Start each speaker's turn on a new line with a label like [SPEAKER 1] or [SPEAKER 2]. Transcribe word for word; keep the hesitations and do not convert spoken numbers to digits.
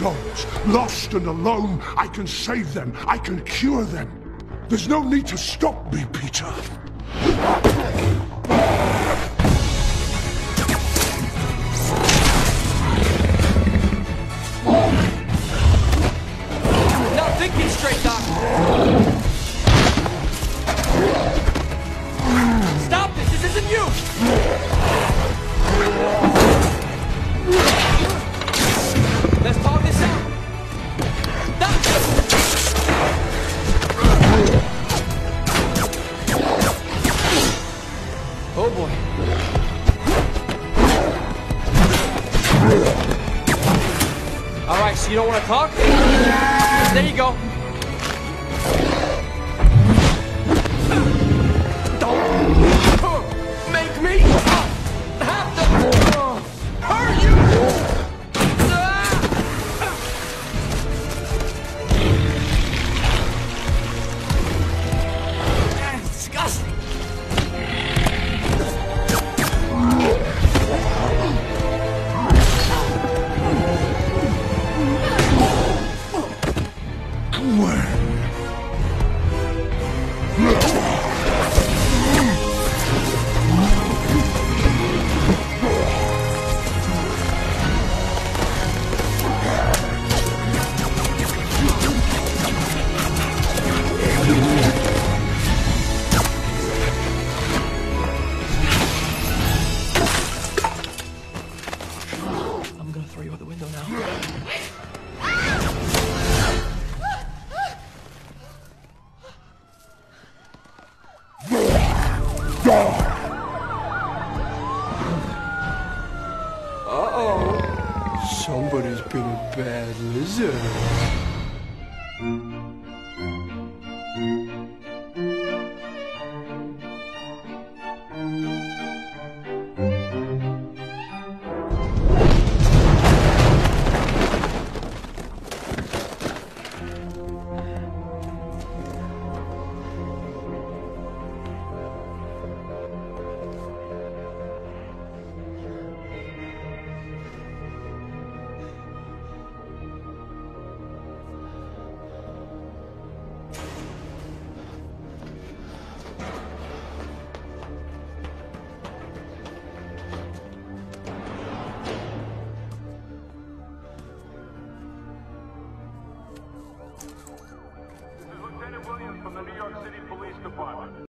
[SPEAKER 1] souls, lost and alone. I can save them. I can cure them. There's no need to stop me, Peter.
[SPEAKER 2] Not thinking straight, Doc. Stop this! This isn't you! Let's talk this out. Doc! Oh boy. All right, so you don't want to talk? There you go. Don't make me have to hurt you! That's disgusting. I'm gonna throw you out the window now. Uh-oh. Somebody's been a bad lizard.